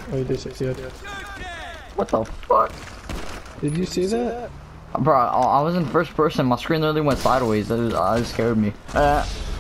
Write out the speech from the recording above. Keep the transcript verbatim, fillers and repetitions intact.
Oh, you did succeed. What the fuck? Did you see that? Bro, I, I was in first person. My screen literally went sideways. That, was, uh, that scared me. Uh,